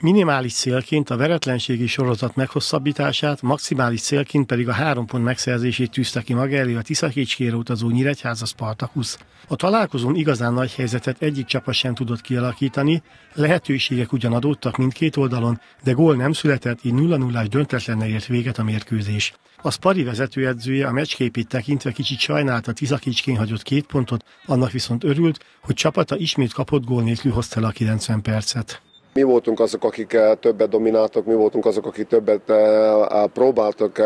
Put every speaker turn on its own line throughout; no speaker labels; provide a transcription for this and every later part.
Minimális célként a veretlenségi sorozat meghosszabbítását, maximális célként pedig a 3 pont megszerzését tűzte ki maga elé a Tiszakécskére utazó Nyíregyháza Spartacus. A találkozón igazán nagy helyzetet egyik csapat sem tudott kialakítani, lehetőségek ugyan adódtak mindkét oldalon, de gól nem született, így 0-0-ás döntetlennel ért véget a mérkőzés. A Spari vezetőedzője a meccsképét tekintve kicsit sajnálta Tiszakécskén hagyott 2 pontot, annak viszont örült, hogy csapata ismét kapott gól nélkül hozta le a 90 percet.
Mi voltunk azok, akik többet domináltak, mi voltunk azok, akik többet próbáltak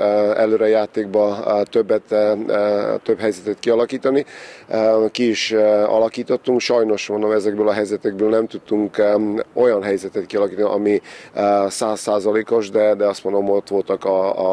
előrejátékba több helyzetet kialakítani. Ki is alakítottunk, sajnos mondom, ezekből a helyzetekből nem tudtunk olyan helyzetet kialakítani, ami 100%-os, de azt mondom, ott voltak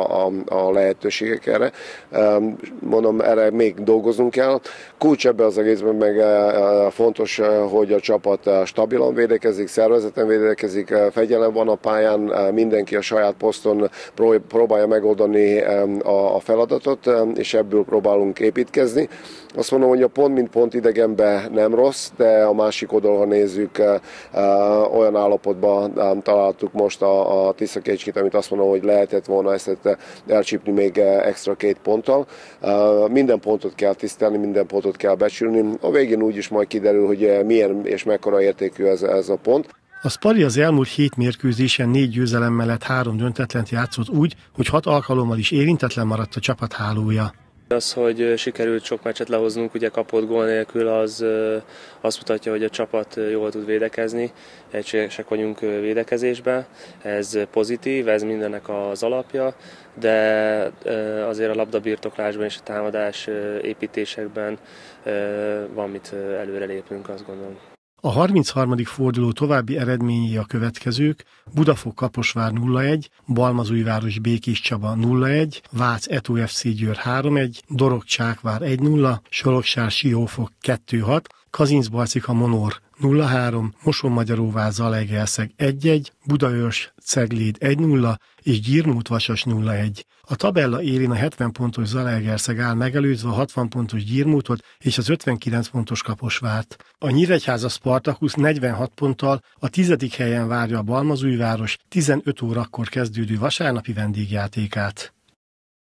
a lehetőségek erre. Mondom, erre még dolgozunk kell. Kulcs ebbe az egészben meg fontos, hogy a csapat stabilan védekezik, szervezeten védekezik, fegyelem van a pályán, mindenki a saját poszton próbálja megoldani a feladatot, és ebből próbálunk építkezni. Azt mondom, hogy a pont mint pont idegenben nem rossz, de a másik oldalon, ha nézzük, olyan állapotban találtuk most a Tiszakécskét, amit azt mondom, hogy lehetett volna ezt elcsípni még extra 2 ponttal. Minden pontot kell tisztelni, minden pontot kell becsülni. A végén úgyis majd kiderül, hogy milyen és mekkora értékű ez a pont.
A Spari az elmúlt 7 mérkőzésen 4 győzelem mellett 3 döntetlent játszott úgy, hogy 6 alkalommal is érintetlen maradt a csapat hálója.
Az, hogy sikerült sok meccset lehoznunk, ugye kapott gól nélkül, az azt mutatja, hogy a csapat jól tud védekezni, egységesek vagyunk védekezésben. Ez pozitív, ez mindennek az alapja, de azért a labdabirtoklásban és a támadás építésekben van mit előrelépnünk, azt gondolom.
A 33. forduló további eredményei a következők: Budafok-Kaposvár 0-1, Balmazújváros Békés Csaba 0-1, Vác Eto FC Győr 3-1, Dorog-Csákvár 1-0, Soroksár-Siófok 2-6, Kazincbarcika Monor 0-3, Mosonmagyaróvár Zalaegerszeg 1-1, Budaörs Cegléd 1-0 és Gyirmót-Vasas 0-1. A tabella élén a 70 pontos Zalaegerszeg áll megelőzve a 60 pontos Gyirmótot és az 59 pontos Kaposvárt. A Nyíregyháza Spartacus 46 ponttal a 10. helyen várja a Balmazújváros 15 órakor kezdődő vasárnapi vendégjátékát.